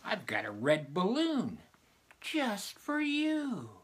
I've got a red balloon just for you.